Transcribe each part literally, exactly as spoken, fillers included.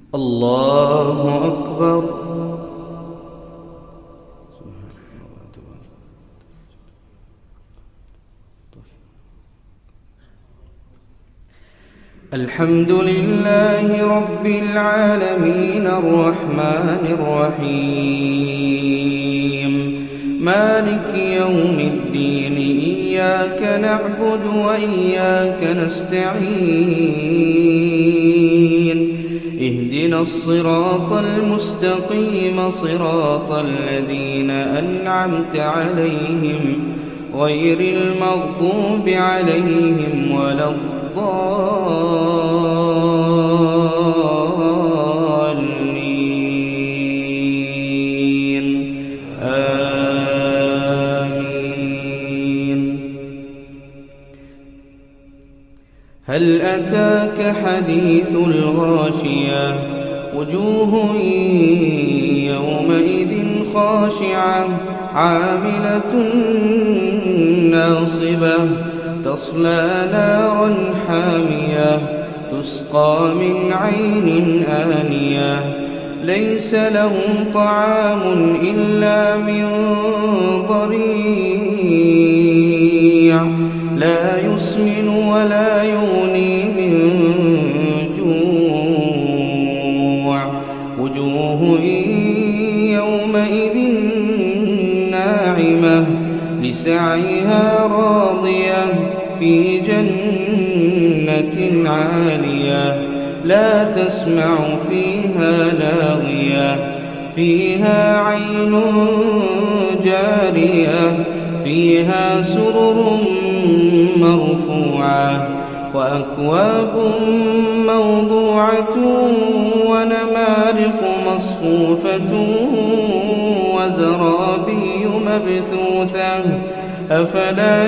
الله أكبر. الحمد لله رب العالمين الرحمن الرحيم مالك يوم الدين إياك نعبد وإياك نستعين اهدنا الصراط المستقيم صراط الذين أنعمت عليهم غير المغضوب عليهم ولا الضالين آمين. هل أتاك حديث الغاشية وجوه يومئذ خاشعة عاملة ناصبة تصلى نارا حامية تسقى من عين آنية ليس لهم طعام إلا من ضريع لا يسمن ولا يغني من جوع وجوه يومئذ ناعمة لسعيها راضية في جنة عالية لا تسمع فيها لاغية فيها عين جارية فيها سرر مرفوعة وأكواب موضوعة ونمارق مصفوفة وزرابي مبثوثة أفلا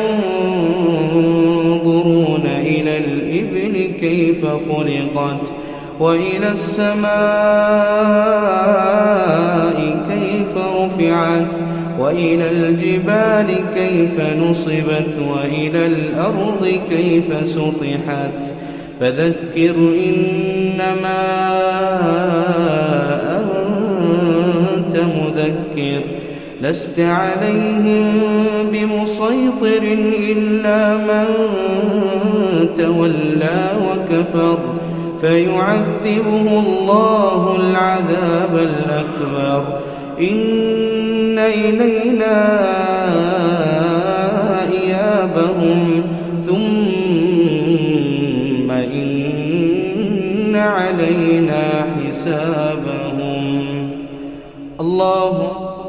ينظرون إلى الإبل كيف خلقت وإلى السماء كيف رفعت وإلى الجبال كيف نصبت وإلى الأرض كيف سطحت فذكر إنما أنت مذكر لست عليهم بمسيطر إلا من تولى وكفر فيعذبه الله العذاب الأكبر إن إلينا إيابهم ثم إن علينا حسابهم. الله